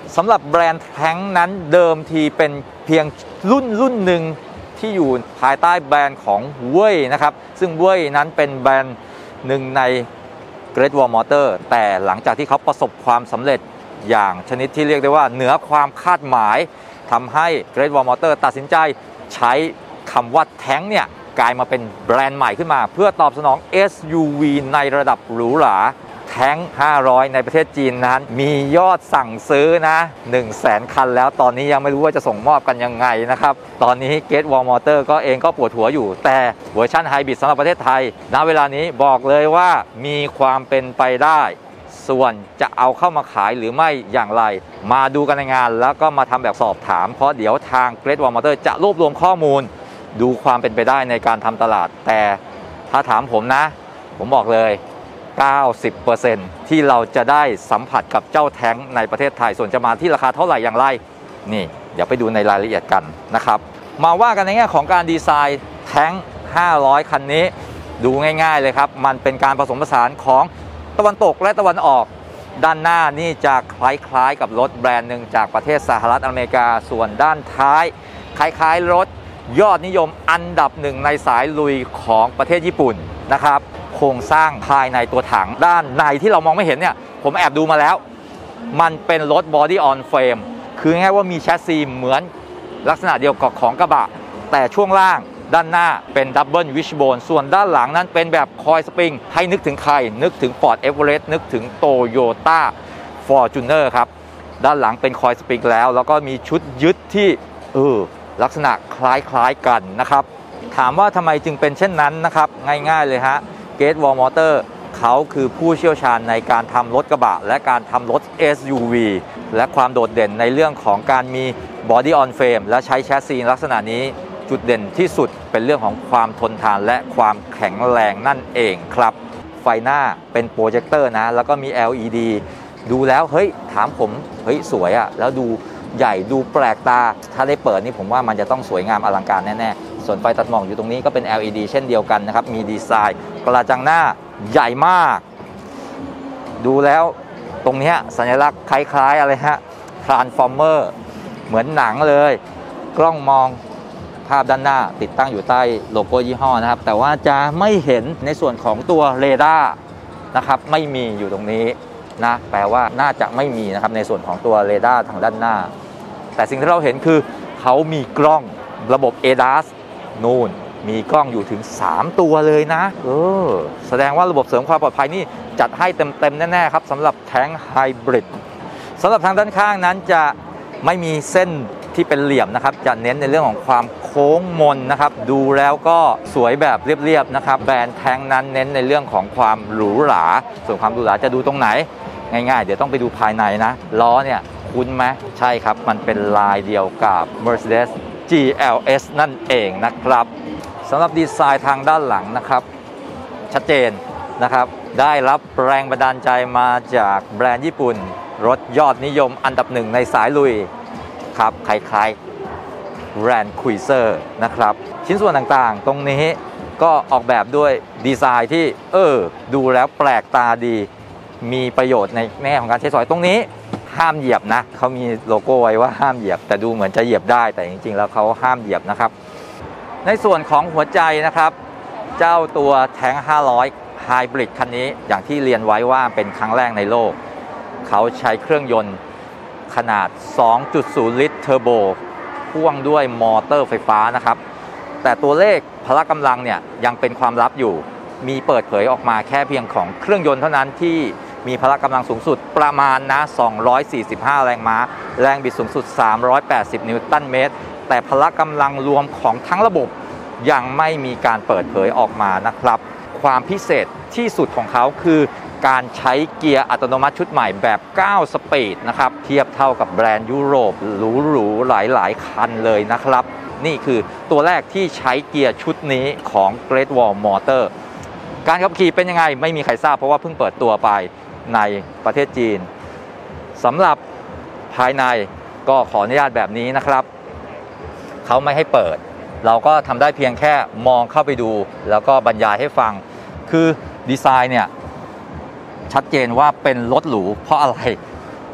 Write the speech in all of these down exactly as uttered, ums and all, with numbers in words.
สำหรับแบรนด์แท้งนั้นเดิมทีเป็นเพียงรุ่นรุ่นหนึ่งที่อยู่ภายใต้แบรนด์ของเว่ยนะครับซึ่งเว่ยนั้นเป็นแบรนด์หนึ่งใน Great Wall Motor แต่หลังจากที่เขาประสบความสำเร็จอย่างชนิดที่เรียกได้ว่าเหนือความคาดหมายทำให้ Great Wall Motor ตัดสินใจใช้คำว่าแท้งเนี่ยกลายมาเป็นแบรนด์ใหม่ขึ้นมาเพื่อตอบสนอง เอส ยู วี ในระดับหรูหราแท้งห้าร้อยในประเทศจีนนั้นมียอดสั่งซื้อนะ หนึ่งแสน คันแล้วตอนนี้ยังไม่รู้ว่าจะส่งมอบกันยังไงนะครับตอนนี้ Great Wall Motor ก็เองก็ปวดหัวอยู่แต่เวอร์ชันไฮบริดสำหรับประเทศไทยณเวลานี้บอกเลยว่ามีความเป็นไปได้ส่วนจะเอาเข้ามาขายหรือไม่อย่างไรมาดูกันในงานแล้วก็มาทำแบบสอบถามเพราะเดี๋ยวทาง Great Wall Motor จะรวบรวมข้อมูลดูความเป็นไปได้ในการทำตลาดแต่ถ้าถามผมนะผมบอกเลย เก้าสิบเปอร์เซ็นต์ ที่เราจะได้สัมผัสกับเจ้าแท้งในประเทศไทยส่วนจะมาที่ราคาเท่าไหร่อย่างไรนี่เดี๋ยวไปดูในรายละเอียดกันนะครับมาว่ากันในแง่ของการดีไซน์แท้งห้าร้อยคันนี้ดูง่ายๆเลยครับมันเป็นการผสมผสานของตะวันตกและตะวันออกด้านหน้านี่จะคล้ายๆกับรถแบรนด์หนึ่งจากประเทศสหรัฐอเมริกาส่วนด้านท้ายคล้ายๆรถยอดนิยมอันดับหนึ่งในสายลุยของประเทศญี่ปุ่นนะครับโครงสร้างภายในตัวถังด้านในที่เรามองไม่เห็นเนี่ยผมแอบดูมาแล้วมันเป็นรถ Body on Frame คือง่ายว่ามีแชสซีเหมือนลักษณะเดียวกับของกระบะแต่ช่วงล่างด้านหน้าเป็นดับเบิลวิชโบนส่วนด้านหลังนั้นเป็นแบบคอยสปริงให้นึกถึงใครนึกถึง Ford Everest นึกถึง Toyota Fortuner ครับด้านหลังเป็นคอยสปริงแล้วแล้วก็มีชุดยึดที่เออลักษณะคล้ายๆกันนะครับถามว่าทำไมจึงเป็นเช่นนั้นนะครับง่ายๆเลยฮะ Great Wall Motor เขาคือผู้เชี่ยวชาญในการทำรถกระบะและการทำรถ เอส ยู วี และความโดดเด่นในเรื่องของการมี Body on Frame และใช้แชสซีลักษณะนี้จุดเด่นที่สุดเป็นเรื่องของความทนทานและความแข็งแรงนั่นเองครับไฟหน้าเป็นโปรเจคเตอร์นะแล้วก็มี แอล อี ดี ดูแล้วเฮ้ยถามผมเฮ้ยสวยอะแล้วดูใหญ่ดูแปลกตาถ้าได้เปิดนี่ผมว่ามันจะต้องสวยงามอลังการแน่ๆส่วนไฟตัดหมอกอยู่ตรงนี้ก็เป็น แอล อี ดี เช่นเดียวกันนะครับมีดีไซน์กระจังหน้าใหญ่มากดูแล้วตรงนี้สัญลักษณ์คล้ายๆอะไรฮะ Transformer เหมือนหนังเลยกล้องมองภาพด้านหน้าติดตั้งอยู่ใต้โลโก้ยี่ห้อนะครับแต่ว่าจะไม่เห็นในส่วนของตัวเรดาร์นะครับไม่มีอยู่ตรงนี้นะแปลว่าน่าจะไม่มีนะครับในส่วนของตัวเรดาร์ทางด้านหน้าแต่สิ่งที่เราเห็นคือเขามีกล้องระบบ เอ ดี เอส นู่นมีกล้องอยู่ถึงสามตัวเลยนะเออแสดงว่าระบบเสริมความปลอดภัยนี่จัดให้เต็มๆแน่ๆครับสำหรับแท้งไฮบริดสำหรับทางด้านข้างนั้นจะไม่มีเส้นที่เป็นเหลี่ยมนะครับจะเน้นในเรื่องของความโค้งมนนะครับดูแล้วก็สวยแบบเรียบๆนะครับแบรนด์แท้งนั้นเน้นในเรื่องของความหรูหราส่วนความหรูหราจะดูตรงไหนง่ายๆเดี๋ยวต้องไปดูภายในนะล้อเนี่ยคุ้นไหมใช่ครับมันเป็นลายเดียวกับ Mercedes จี แอล เอส นั่นเองนะครับสำหรับดีไซน์ทางด้านหลังนะครับชัดเจนนะครับได้รับแรงบันดาลใจมาจากแบรนด์ญี่ปุ่นรถยอดนิยมอันดับหนึ่งในสายลุยครับคล้ายๆ Land Cruiser นะครับชิ้นส่วนต่างๆตรงนี้ก็ออกแบบด้วยดีไซน์ที่เออดูแล้วแปลกตาดีมีประโยชน์ในแง่ของการใช้สอยตรงนี้ห้ามเหยียบนะเขามีโลโก้ไว้ว่าห้ามเหยียบแต่ดูเหมือนจะเหยียบได้แต่จริงๆแล้วเขาห้ามเหยียบนะครับในส่วนของหัวใจนะครับเจ้าตัวแท้งห้าร้อยไฮบริดคันนี้อย่างที่เรียนไว้ว่าเป็นครั้งแรกในโลกเขาใช้เครื่องยนต์ขนาด สองจุดศูนย์ ลิตรเทอร์โบพ่วงด้วยมอเตอร์ไฟฟ้านะครับแต่ตัวเลขพละกำลังเนี่ยยังเป็นความลับอยู่มีเปิดเผยออกมาแค่เพียงของเครื่องยนต์เท่านั้นที่มีพละกำลังสูงสุดประมาณนะสองร้อยสี่สิบห้าแรงม้าแรงบิดสูงสุดสามร้อยแปดสิบนิวตันเมตรแต่พละกำลังรวมของทั้งระบบยังไม่มีการเปิดเผยออกมานะครับความพิเศษที่สุดของเขาคือการใช้เกียร์อัตโนมัติชุดใหม่แบบเก้าสปีดนะครับเทียบเท่ากับแบรนด์ยุโรปหรูๆหลายๆคันเลยนะครับนี่คือตัวแรกที่ใช้เกียร์ชุดนี้ของ Great Wall Motor การขับขี่เป็นยังไงไม่มีใครทราบเพราะว่าเพิ่งเปิดตัวไปในประเทศจีนสำหรับภายในก็ขออนุญาตแบบนี้นะครับเขาไม่ให้เปิดเราก็ทำได้เพียงแค่มองเข้าไปดูแล้วก็บรรยายให้ฟังคือดีไซน์เนี่ยชัดเจนว่าเป็นรถหรูเพราะอะไร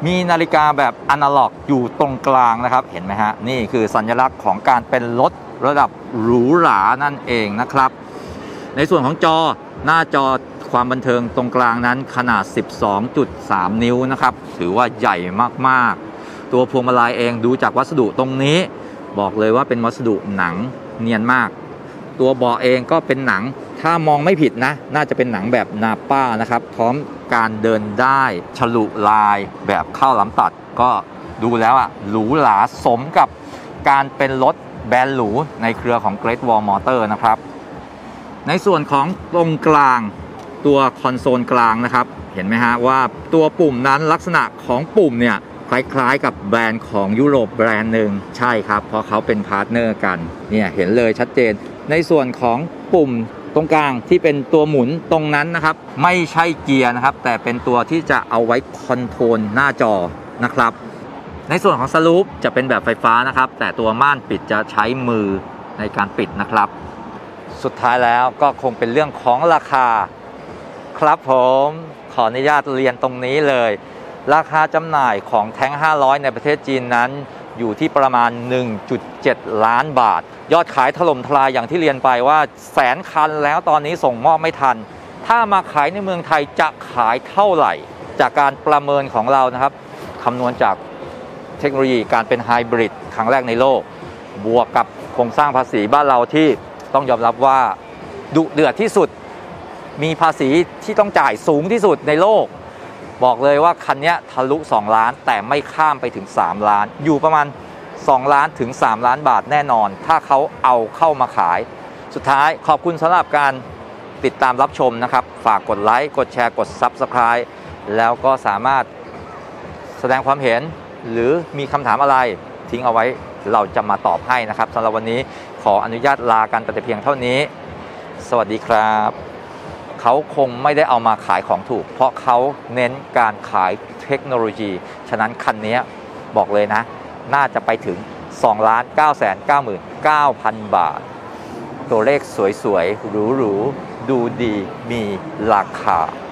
มีนาฬิกาแบบอนาล็อกอยู่ตรงกลางนะครับเห็นไหมฮะนี่คือสัญลักษณ์ของการเป็นรถระดับหรูหรานั่นเองนะครับในส่วนของจอหน้าจอความบันเทิงตรงกลางนั้นขนาด สิบสองจุดสาม นิ้วนะครับถือว่าใหญ่มากๆตัวพวงมาลัยเองดูจากวัสดุตรงนี้บอกเลยว่าเป็นวัสดุหนังเนียนมากตัวเบาะเองก็เป็นหนังถ้ามองไม่ผิดนะน่าจะเป็นหนังแบบนาป้านะครับพร้อมการเดินได้ฉลุลายแบบเข้าล้ำตัดก็ดูแล้วอะหรูหราสมกับการเป็นรถแบรนด์หรูในเครือของ Great Wall Motor นะครับในส่วนของตรงกลางตัวคอนโซลกลางนะครับเห็นไหมฮะว่าตัวปุ่มนั้นลักษณะของปุ่มเนี่ยคล้ายๆกับแบรนด์ของยุโรปแบรนด์หนึ่งใช่ครับเพราะเขาเป็นพาร์ทเนอร์กันเนี่ยเห็นเลยชัดเจนในส่วนของปุ่มตรงกลางที่เป็นตัวหมุนตรงนั้นนะครับไม่ใช่เกียร์นะครับแต่เป็นตัวที่จะเอาไว้คอนโทรลหน้าจอนะครับในส่วนของสลูปจะเป็นแบบไฟฟ้านะครับแต่ตัวม่านปิดจะใช้มือในการปิดนะครับสุดท้ายแล้วก็คงเป็นเรื่องของราคาครับผมขออนุญาตเรียนตรงนี้เลยราคาจำหน่ายของแท้งห้าร้อยในประเทศจีนนั้นอยู่ที่ประมาณ หนึ่งจุดเจ็ด ล้านบาทยอดขายถล่มทลายอย่างที่เรียนไปว่าแสนคันแล้วตอนนี้ส่งมอบไม่ทันถ้ามาขายในเมืองไทยจะขายเท่าไหร่จากการประเมินของเรานะครับคำนวณจากเทคโนโลยีการเป็นไฮบริดครั้งแรกในโลกบวกกับโครงสร้างภาษีบ้านเราที่ต้องยอมรับว่าดุเดือดที่สุดมีภาษีที่ต้องจ่ายสูงที่สุดในโลกบอกเลยว่าคันนี้ทะลุสองล้านแต่ไม่ข้ามไปถึงสามล้านอยู่ประมาณสองล้านถึงสามล้านบาทแน่นอนถ้าเขาเอาเข้ามาขายสุดท้ายขอบคุณสำหรับการติดตามรับชมนะครับฝากกดไลค์กดแชร์กด ซับสไครบ์ แล้วก็สามารถแสดงความเห็นหรือมีคำถามอะไรทิ้งเอาไว้เราจะมาตอบให้นะครับสำหรับวันนี้ขออนุญาตลากันแต่เพียงเท่านี้สวัสดีครับเขาคงไม่ได้เอามาขายของถูกเพราะเขาเน้นการขายเทคโนโลยีฉะนั้นคันนี้บอกเลยนะน่าจะไปถึง สองล้านเก้าแสนเก้าหมื่นเก้าพัน บาทตัวเลขสวยๆหรูๆดูดีมีราคา